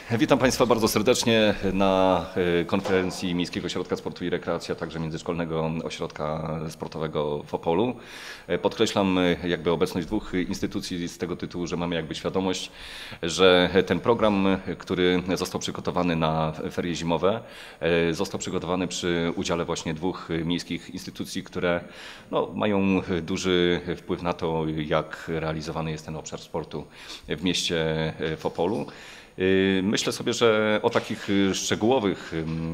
Witam Państwa bardzo serdecznie na konferencji Miejskiego Ośrodka Sportu i Rekreacji, a także Międzyszkolnego Ośrodka Sportowego w Opolu. Podkreślam obecność dwóch instytucji z tego tytułu, że mamy świadomość, że ten program, który został przygotowany na ferie zimowe, został przygotowany przy udziale właśnie dwóch miejskich instytucji, które mają duży wpływ na to, jak realizowany jest ten obszar sportu w mieście w Opolu. Myślę sobie, że o takich szczegółowych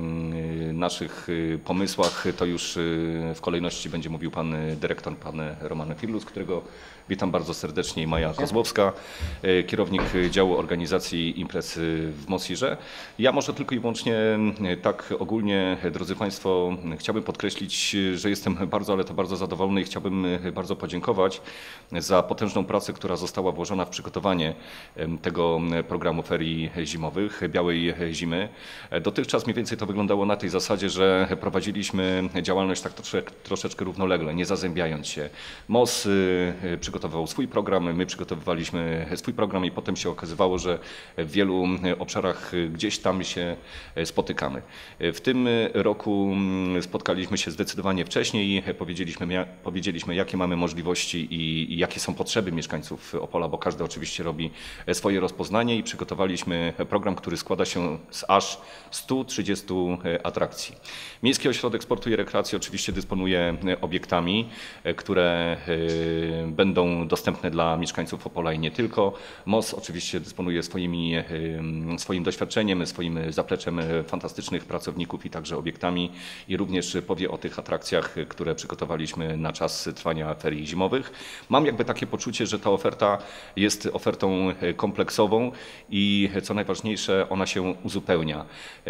naszych pomysłach to już w kolejności będzie mówił pan dyrektor, pan Roman Firlus, którego witam bardzo serdecznie, i Maja Kozłowska, kierownik działu organizacji imprez w Mosirze. Ja może tylko i wyłącznie tak ogólnie, drodzy Państwo, chciałbym podkreślić, że jestem bardzo, ale to bardzo zadowolony i chciałbym bardzo podziękować za potężną pracę, która została włożona w przygotowanie tego programu ferii zimowych, Białej Zimy. Dotychczas mniej więcej to wyglądało na tej zasadzie, że prowadziliśmy działalność tak troszeczkę równolegle, nie zazębiając się. MOS przygotowywał swój program, my przygotowywaliśmy swój program i potem się okazywało, że w wielu obszarach gdzieś tam się spotykamy. W tym roku spotkaliśmy się zdecydowanie wcześniej, powiedzieliśmy jakie mamy możliwości i jakie są potrzeby mieszkańców Opola, bo każdy oczywiście robi swoje rozpoznanie, i przygotowaliśmy program, który składa się z aż 130 atrakcji. Miejski Ośrodek Sportu i Rekreacji oczywiście dysponuje obiektami, które będą dostępne dla mieszkańców Opola i nie tylko. MOS oczywiście dysponuje swoim doświadczeniem, swoim zapleczem fantastycznych pracowników i także obiektami, i również powie o tych atrakcjach, które przygotowaliśmy na czas trwania ferii zimowych. Mam takie poczucie, że ta oferta jest ofertą kompleksową i co najważniejsze, ona się uzupełnia.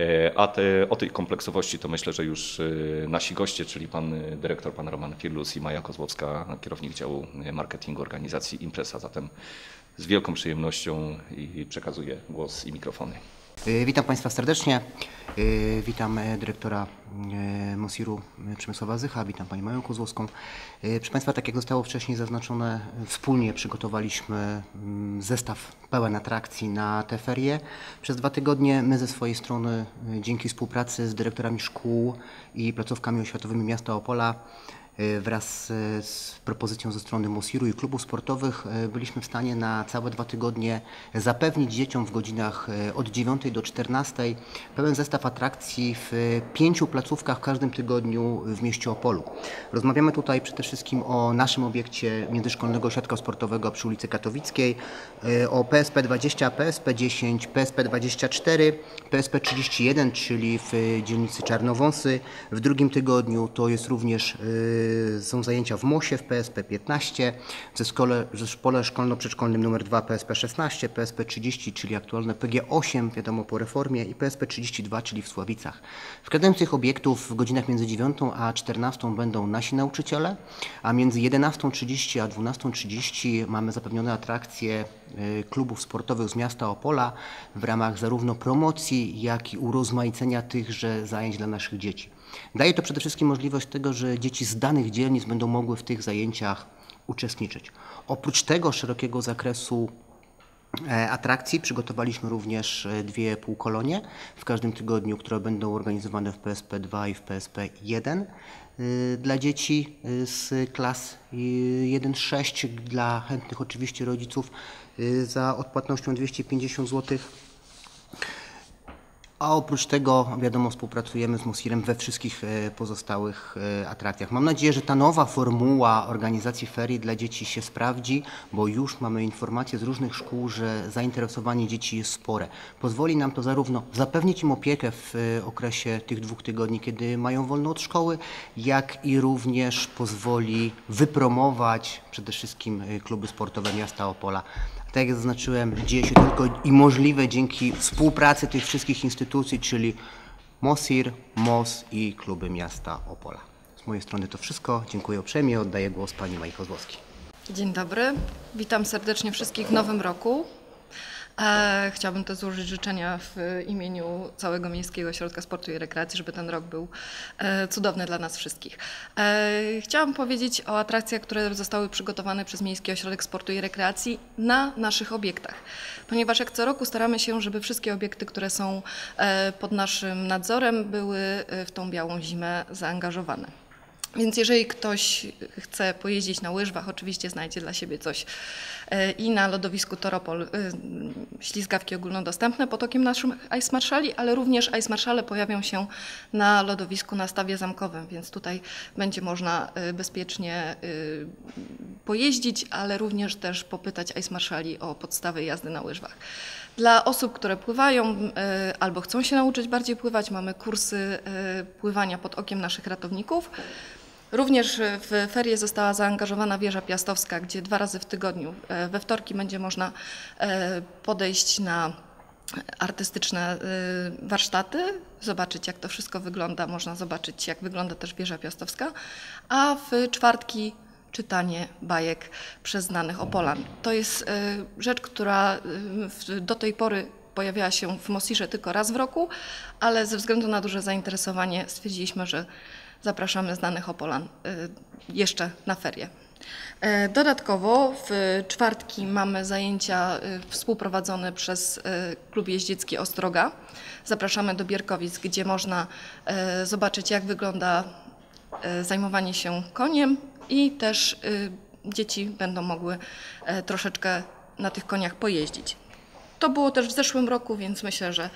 O tej kompleksowości to myślę, że już nasi goście, czyli pan dyrektor, pan Roman Firlus, i Maja Kozłowska, kierownik działu marketingu organizacji imprez. A zatem z wielką przyjemnością przekazuję głos i mikrofony. Witam Państwa serdecznie. Witam dyrektora Mosiru Przemysława Zycha, witam Panią Maję Kozłowską. Proszę Państwa, tak jak zostało wcześniej zaznaczone, wspólnie przygotowaliśmy zestaw pełen atrakcji na te ferie. Przez 2 tygodnie my ze swojej strony, dzięki współpracy z dyrektorami szkół i placówkami oświatowymi miasta Opola, wraz z propozycją ze strony Mosiru i klubów sportowych, byliśmy w stanie na całe 2 tygodnie zapewnić dzieciom w godzinach od 9 do 14 pełen zestaw atrakcji w 5 placówkach w każdym tygodniu w mieście Opolu. Rozmawiamy tutaj przede wszystkim o naszym obiekcie Międzyszkolnego Ośrodka Sportowego przy ulicy Katowickiej, o PSP 20, PSP 10, PSP 24, PSP 31, czyli w dzielnicy Czarnowąsy. W drugim tygodniu to jest również są zajęcia w MOS-ie w PSP 15, w zespole szkolno-przedszkolnym nr 2 PSP 16, PSP 30, czyli aktualne PG 8, wiadomo po reformie, i PSP 32, czyli w Sławicach. W każdym z tych obiektów w godzinach między 9 a 14 będą nasi nauczyciele, a między 11:30 a 12:30 mamy zapewnione atrakcje klubów sportowych z miasta Opola w ramach zarówno promocji, jak i urozmaicenia tychże zajęć dla naszych dzieci. Daje to przede wszystkim możliwość tego, że dzieci z danych dzielnic będą mogły w tych zajęciach uczestniczyć. Oprócz tego szerokiego zakresu atrakcji przygotowaliśmy również 2 półkolonie w każdym tygodniu, które będą organizowane w PSP 2 i w PSP 1 dla dzieci z klas 1-6, dla chętnych oczywiście rodziców za odpłatnością 250 zł. A oprócz tego, wiadomo, współpracujemy z Mosirem we wszystkich pozostałych atrakcjach. Mam nadzieję, że ta nowa formuła organizacji ferii dla dzieci się sprawdzi, bo już mamy informacje z różnych szkół, że zainteresowanie dzieci jest spore. Pozwoli nam to zarówno zapewnić im opiekę w okresie tych 2 tygodni, kiedy mają wolno od szkoły, jak i również pozwoli wypromować przede wszystkim kluby sportowe miasta Opola. Tak jak zaznaczyłem, dzieje się tylko i możliwe dzięki współpracy tych wszystkich instytucji, czyli Mosir, MOS i kluby miasta Opola. Z mojej strony to wszystko. Dziękuję uprzejmie. Oddaję głos pani Mai Kozłowskiej. Dzień dobry. Witam serdecznie wszystkich w nowym roku. Chciałabym też złożyć życzenia w imieniu całego Miejskiego Ośrodka Sportu i Rekreacji, żeby ten rok był cudowny dla nas wszystkich. Chciałam powiedzieć o atrakcjach, które zostały przygotowane przez Miejski Ośrodek Sportu i Rekreacji na naszych obiektach, ponieważ jak co roku staramy się, żeby wszystkie obiekty, które są pod naszym nadzorem, były w tą białą zimę zaangażowane. Więc jeżeli ktoś chce pojeździć na łyżwach, oczywiście znajdzie dla siebie coś i na lodowisku Toropol ślizgawki ogólnodostępne pod okiem naszych Ice Marszali, ale również Ice Marszale pojawią się na lodowisku na Stawie Zamkowym, więc tutaj będzie można bezpiecznie pojeździć, ale również też popytać Ice Marszali o podstawy jazdy na łyżwach. Dla osób, które pływają albo chcą się nauczyć bardziej pływać, mamy kursy pływania pod okiem naszych ratowników. Również w ferie została zaangażowana wieża piastowska, gdzie 2 razy w tygodniu, we wtorki będzie można podejść na artystyczne warsztaty, zobaczyć jak to wszystko wygląda, można zobaczyć jak wygląda też wieża piastowska, a w czwartki czytanie bajek przez znanych Opolan. To jest rzecz, która do tej pory pojawiała się w Mosirze tylko raz w roku, ale ze względu na duże zainteresowanie stwierdziliśmy, że zapraszamy znanych Opolan jeszcze na ferie. Dodatkowo w czwartki mamy zajęcia współprowadzone przez Klub Jeździecki Ostroga. Zapraszamy do Bierkowic, gdzie można zobaczyć jak wygląda zajmowanie się koniem i też dzieci będą mogły troszeczkę na tych koniach pojeździć. To było też w zeszłym roku, więc myślę, że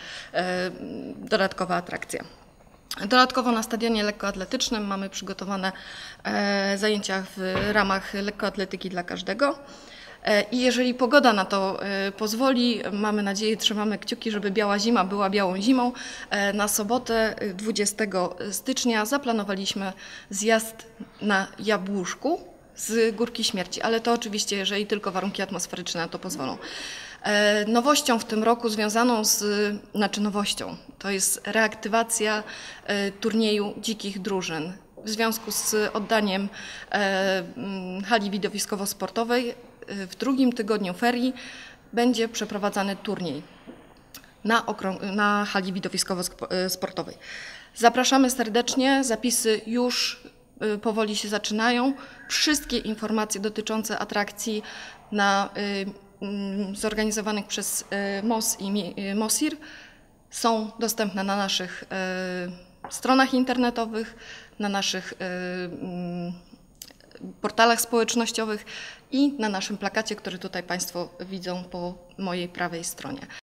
dodatkowa atrakcja. Dodatkowo na stadionie lekkoatletycznym mamy przygotowane zajęcia w ramach lekkoatletyki dla każdego. I jeżeli pogoda na to pozwoli, mamy nadzieję, trzymamy kciuki, żeby biała zima była białą zimą. Na sobotę 20 stycznia zaplanowaliśmy zjazd na Jabłuszku z Górki Śmierci, ale to oczywiście, jeżeli tylko warunki atmosferyczne na to pozwolą. Nowością w tym roku związaną nowością, to jest reaktywacja turnieju dzikich drużyn. W związku z oddaniem hali widowiskowo-sportowej w drugim tygodniu ferii będzie przeprowadzany turniej na hali widowiskowo-sportowej. Zapraszamy serdecznie, zapisy już powoli się zaczynają. Wszystkie informacje dotyczące atrakcji zorganizowanych przez MOS i Mosir są dostępne na naszych stronach internetowych, na naszych portalach społecznościowych i na naszym plakacie, który tutaj Państwo widzą po mojej prawej stronie.